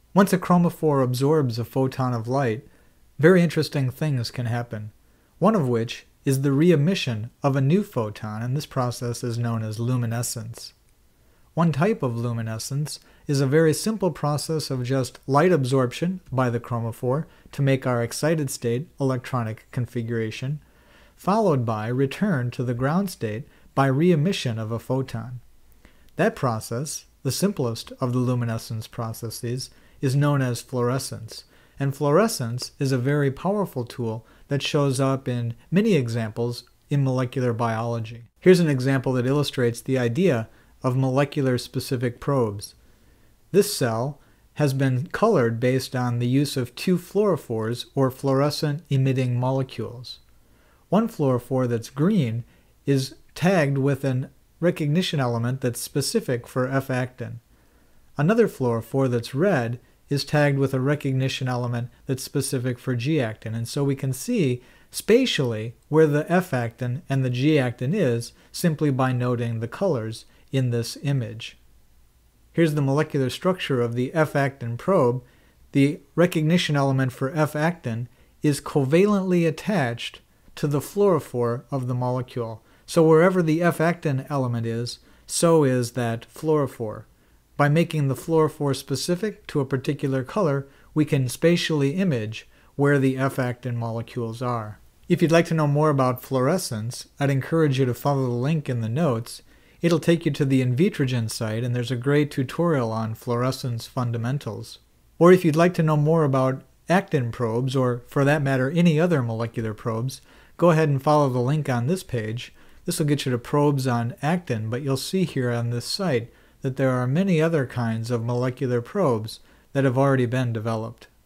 Once a chromophore absorbs a photon of light, very interesting things can happen, one of which is the re-emission of a new photon, and this process is known as luminescence. One type of luminescence is a very simple process of just light absorption by the chromophore to make our excited state electronic configuration, followed by return to the ground state by re-emission of a photon. That process, the simplest of the luminescence processes, is known as fluorescence, and fluorescence is a very powerful tool that shows up in many examples in molecular biology. Here's an example that illustrates the idea of molecular-specific probes. This cell has been colored based on the use of two fluorophores, or fluorescent-emitting molecules. One fluorophore that's green is tagged with a recognition element that's specific for F-actin. Another fluorophore that's red is tagged with a recognition element that's specific for G-actin, and so we can see spatially where the F-actin and the G-actin is simply by noting the colors in this image. Here's the molecular structure of the F-actin probe. The recognition element for F-actin is covalently attached to the fluorophore of the molecule. So wherever the F-actin element is, so is that fluorophore. By making the fluorophore specific to a particular color, we can spatially image where the F-actin molecules are. If you'd like to know more about fluorescence, I'd encourage you to follow the link in the notes. It'll take you to the Invitrogen site, and there's a great tutorial on fluorescence fundamentals. Or if you'd like to know more about actin probes, or for that matter any other molecular probes, go ahead and follow the link on this page. This will get you to probes on actin, but you'll see here on this site that there are many other kinds of molecular probes that have already been developed.